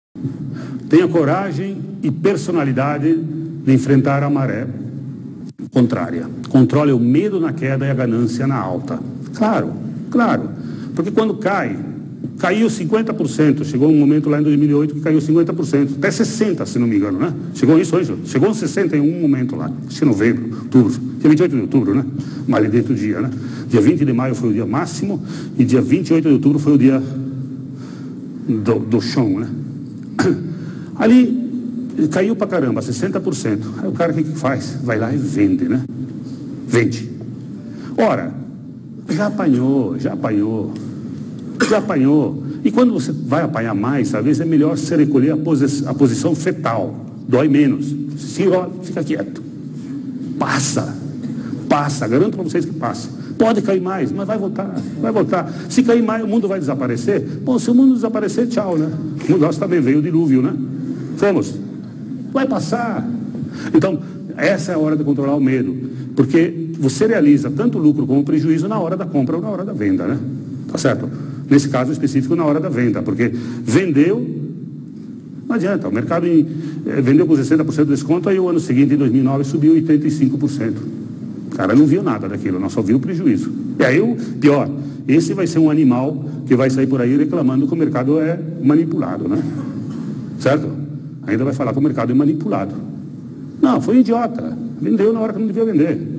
Tenha coragem e personalidade de enfrentar a maré contrária. Controle o medo na queda e a ganância na alta. Claro, claro. Porque quando caiu 50%, chegou um momento lá em 2008 que caiu 50%, até 60%, se não me engano, né? Chegou isso hoje, chegou a 60% em um momento lá, acho que novembro, outubro, dia 28 de outubro, né? Mais dentro do dia, né? Dia 20 de maio foi o dia máximo e dia 28 de outubro foi o dia do chão, né? Ali caiu pra caramba, 60%. Aí o cara o que faz? Vai lá e vende, né? Vende. Ora, já apanhou. E quando você vai apanhar mais, às vezes é melhor você recolher a posição fetal. Dói menos. Fica quieto. Passa. Garanto para vocês que passa. Pode cair mais, mas vai voltar. Se cair mais, o mundo vai desaparecer. Bom, se o mundo desaparecer, tchau, né? O nosso também veio o dilúvio, né? Vamos. Vai passar. Então, essa é a hora de controlar o medo. Porque você realiza tanto lucro como prejuízo na hora da compra ou na hora da venda, né? Tá certo? Nesse caso específico, na hora da venda. Porque vendeu, não adianta. O mercado vendeu com 60% de desconto, aí o ano seguinte, em 2009, subiu 85%. O cara não viu nada daquilo, nós só viu o prejuízo. E aí, pior, esse vai ser um animal que vai sair por aí reclamando que o mercado é manipulado, né? Certo? Ainda vai falar que o mercado é manipulado. Não, foi idiota. Vendeu na hora que não devia vender.